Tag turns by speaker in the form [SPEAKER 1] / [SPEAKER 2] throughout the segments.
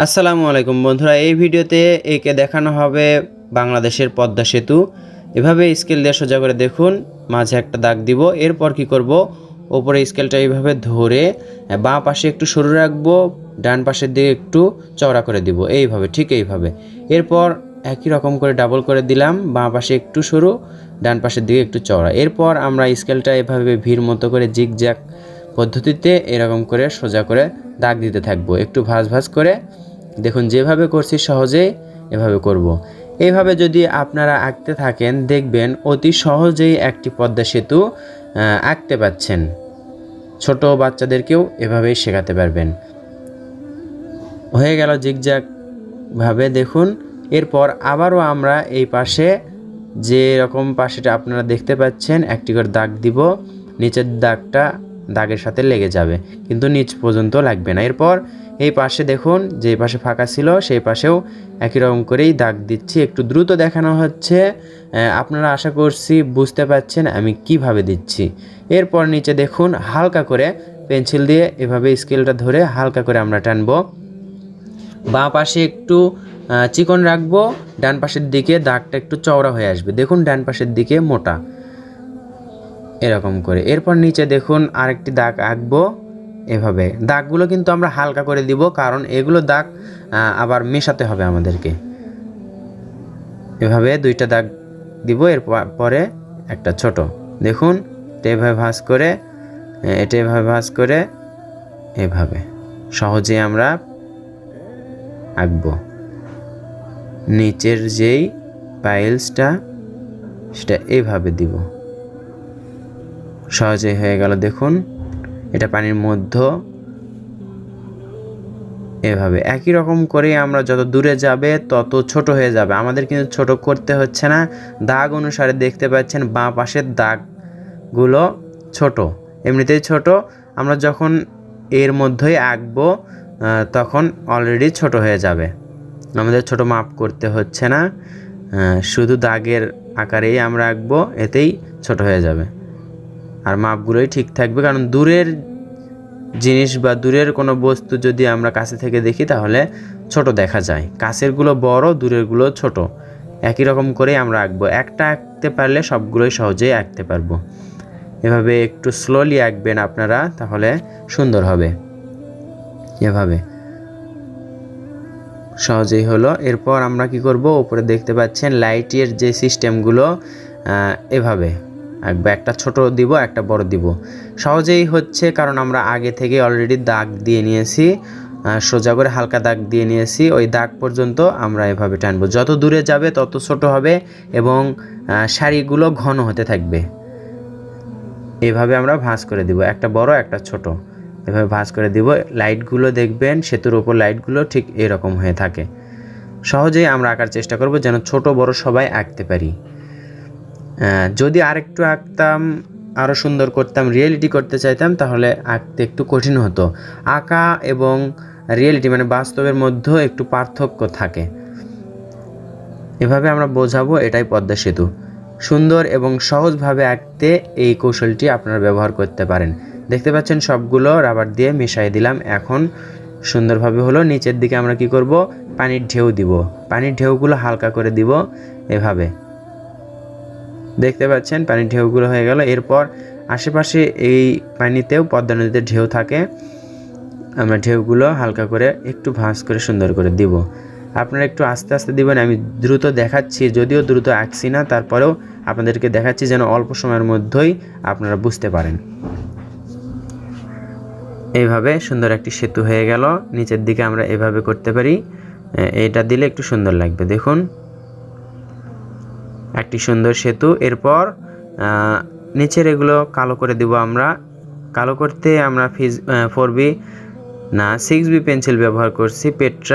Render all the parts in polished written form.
[SPEAKER 1] আসসালামু আলাইকুম বন্ধুরা, এই ভিডিওতে একে দেখানো হবে বাংলাদেশের পদ্মা সেতু। এভাবে স্কেল দিয়ে সোজা করে দেখুন, মাঝে একটা দাগ দিব। এরপর কি করব, ওপরে স্কেলটা এইভাবে ধরে বাঁ পাশে একটু সরু রাখবো, ডান পাশের দিকে একটু চওড়া করে দিব, এইভাবে, ঠিক এইভাবে। এরপর একই রকম করে ডাবল করে দিলাম, বাঁ পাশে একটু সরু, ডান পাশের দিকে একটু চওড়া। এরপর আমরা স্কেলটা এভাবে ভির মতো করে জিগজ্যাগ পদ্ধতিতে এরকম করে সোজা করে দাগ দিতে থাকবো, একটু ভাঁজ ভাঁজ করে। দেখুন যেভাবে করছি সহজেই এভাবে করব। এইভাবে যদি আপনারা আঁকতে থাকেন দেখবেন অতি সহজেই একটি পদ্মা সেতু আঁকতে পাচ্ছেন। ছোট বাচ্চাদেরকেও এভাবেই শেখাতে পারবেন। হয়ে গেল জিগজ্যাগ ভাবে, দেখুন। এরপর আবারও আমরা এই পাশে যে রকম পাশেটা আপনারা দেখতে পাচ্ছেন একটি করে দাগ দিব। নিচের দাগটা দাগের সাথে লেগে যাবে, কিন্তু নিচ পর্যন্ত লাগবে না। এরপর এই পাশে দেখুন, যে পাশে ফাঁকা ছিল সেই পাশেও একই রকম করেই দাগ দিচ্ছি। একটু দ্রুত দেখানো হচ্ছে, আপনারা আশা করছি বুঝতে পারছেন আমি কিভাবে দিচ্ছি। এরপর নিচে দেখুন, হালকা করে পেন্সিল দিয়ে এভাবে স্কেলটা ধরে হালকা করে আমরা টানবো। বাঁ পাশে একটু চিকন রাখবো, ডান পাশের দিকে দাগটা একটু চওড়া হয়ে আসবে। দেখুন ডান পাশের দিকে মোটা, এরকম করে। এরপর নিচে দেখুন আরেকটি দাগ আঁকবো। এভাবে দাগগুলো কিন্তু আমরা হালকা করে দিব, কারণ এগুলো দাগ আবার মেশাতে হবে আমাদেরকে। এভাবে দুইটা দাগ দিব, এর পরে একটা ছোট। দেখুন এটা এভাবে ভাঁজ করে, এটা এভাবে ভাঁজ করে, এভাবে সহজে আমরা আঁকবো। নিচের যেই পাইলসটা সেটা এইভাবে দিব, সহজেই হয়ে গেল। দেখুন এটা পানির মধ্যে এভাবে একই রকম করে আমরা যত দূরে যাবে তত ছোট হয়ে যাবে। আমাদের কিন্তু ছোট করতে হচ্ছে না, দাগ অনুসারে দেখতে পাচ্ছেন বাঁ পাশের দাগগুলো ছোট, এমনিতেই ছোট। আমরা যখন এর মধ্যেই আঁকবো তখন অলরেডি ছোট হয়ে যাবে, আমাদের ছোট মাপ করতে হচ্ছে না, শুধু দাগের আকারেই আমরা আঁকবো, এতেই ছোট হয়ে যাবে। আর মাপগুলোই ঠিক থাকবে, কারণ দূরের জিনিস বা দূরের কোনো বস্তু যদি আমরা কাছে থেকে দেখি তাহলে ছোট দেখা যায়। কাছেরগুলো বড়, দূরেরগুলো ছোট। একই রকম করেই আমরা আঁকবো। একটা আঁকতে পারলে সবগুলোই সহজেই আঁকতে পারবো। এভাবে একটু স্লোলি আঁকবেন আপনারা, তাহলে সুন্দর হবে। এভাবে সহজেই হলো। এরপর আমরা কি করব, উপরে দেখতে পাচ্ছেন লাইটের যে সিস্টেমগুলো এভাবে আঁকবো। একটা ছোট দিব, একটা বড় দিব। সহজেই হচ্ছে, কারণ আমরা আগে থেকে অলরেডি দাগ দিয়ে নিয়েছি, সোজা করে হালকা দাগ দিয়ে নিয়েছি। ওই দাগ পর্যন্ত আমরা এভাবে টানবো। যত দূরে যাবে তত ছোট হবে এবং সারিগুলো ঘন হতে থাকবে। এভাবে আমরা ভাঁজ করে দিব, একটা বড় একটা ছোট, এভাবে ভাঁজ করে দিব। লাইটগুলো দেখবেন সেতুর ওপর লাইটগুলো ঠিক এরকম হয়ে থাকে। সহজেই আমরা আঁকার চেষ্টা করব যেন ছোট বড় সবাই আঁকতে পারি। যদি আরেকটু আঁকতাম, আরও সুন্দর করতাম, রিয়েলিটি করতে চাইতাম, তাহলে আঁকতে একটু কঠিন হতো। আঁকা এবং রিয়েলিটি মানে বাস্তবের মধ্যে একটু পার্থক্য থাকে। এভাবে আমরা বোঝাবো এটাই পদ্মা সেতু। সুন্দর এবং সহজভাবে আঁকতে এই কৌশলটি আপনারা ব্যবহার করতে পারেন। দেখতে পাচ্ছেন সবগুলো রাবার দিয়ে মিশিয়ে দিলাম, এখন সুন্দরভাবে হলো। নিচের দিকে আমরা কি করব, পানির ঢেউ দিব। পানির ঢেউগুলো হালকা করে দিব, এভাবে দেখতে পাচ্ছেন পানির ঢেউগুলো হয়ে গেল। এরপর আশেপাশে এই পানিতেও পদ্মা নদীতে ঢেউ থাকে, আমরা ঢেউগুলো হালকা করে একটু ভাঁজ করে সুন্দর করে দিব। আপনারা একটু আস্তে আস্তে দিবেন, আমি দ্রুত দেখাচ্ছি, যদিও দ্রুত আঁকছি না, তারপরেও আপনাদেরকে দেখাচ্ছি যেন অল্প সময়ের মধ্যেই আপনারা বুঝতে পারেন। এইভাবে সুন্দর একটি সেতু হয়ে গেল। নিচের দিকে আমরা এভাবে করতে পারি, এটা দিলে একটু সুন্দর লাগবে। দেখুন একটি সুন্দর সেতু। এরপর নিচের এগুলো কালো করে দিব আমরা। কালো করতে আমরা 6B পেন্সিল ব্যবহার করছি, পেট্রা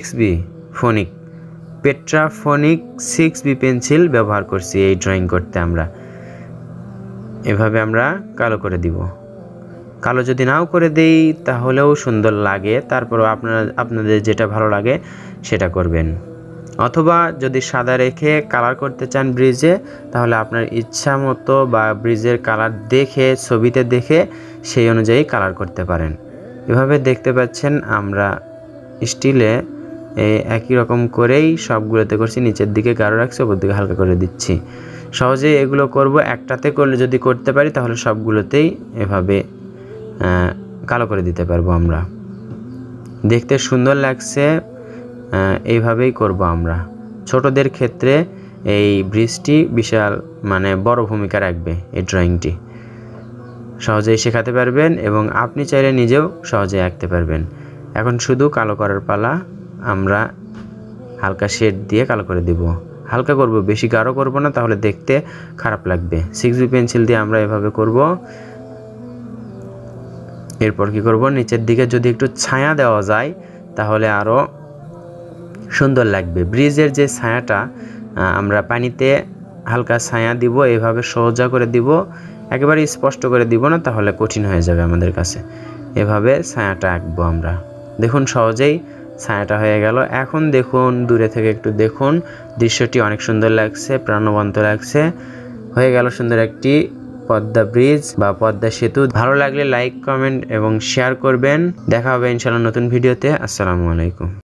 [SPEAKER 1] 6B 6B ব্যবহার করছি এই ড্রয়িং করতে। আমরা এভাবে আমরা কালো করে দিব। কালো যদি নাও করে দেই তাহলেও সুন্দর লাগে, তারপরও আপনাদের যেটা ভালো লাগে সেটা করবেন। অথবা যদি সাদা রেখে কালার করতে চান ব্রিজে, তাহলে আপনার ইচ্ছা মতো বা ব্রিজের কালার দেখে, ছবিতে দেখে সেই অনুযায়ী কালার করতে পারেন। এভাবে দেখতে পাচ্ছেন আমরা স্টিলে একই রকম করেই সবগুলোতে করছি, নিচের দিকে গাঢ় রাখছি, ওপর দিকে হালকা করে দিচ্ছি। সহজেই এগুলো করব, একটাতে করলে যদি করতে পারি তাহলে সবগুলোতেই এভাবে কালো করে দিতে পারবো আমরা। দেখতে সুন্দর লাগছে, এইভাবেই করব আমরা। ছোটদের ক্ষেত্রে এই ব্রিজটি বিশাল বড় ভূমিকা রাখবে। এই ড্রয়িংটি সহজেই শেখাতে পারবেন এবং আপনি চাইলে নিজেও সহজেই আঁকতে পারবেন। এখন শুধু কালো করার পালা। আমরা হালকা শেড দিয়ে কালো করে দিব। হালকা করব, বেশি গাঢ় করব না, তাহলে দেখতে খারাপ লাগবে। 6B পেন্সিল দিয়ে আমরা এভাবে করব। এরপর কি করব, নিচের দিকে যদি একটু ছায়া দেওয়া যায় তাহলে আরও সুন্দর লাগবে। ব্রিজের যে ছায়াটা, আমরা পানিতে হালকা ছায়া দিব, এভাবে সোজা করে দিব, একেবারে স্পষ্ট করে দিব না, তাহলে কঠিন হয়ে যাবে আমাদের কাছে। এভাবে ছায়াটা আঁকবো আমরা। দেখুন সহজেই ছায়াটা হয়ে গেল। এখন দেখুন, দূরে থেকে একটু দেখুন, দৃশ্যটি অনেক সুন্দর লাগছে, প্রাণবন্ত লাগছে। হয়ে গেল সুন্দর একটি পদ্মা ব্রিজ বা পদ্মা সেতু। ভালো লাগলে লাইক, কমেন্ট এবং শেয়ার করবেন। দেখা হবে ইনশাআল্লাহ নতুন ভিডিওতে। আসসালামু আলাইকুম।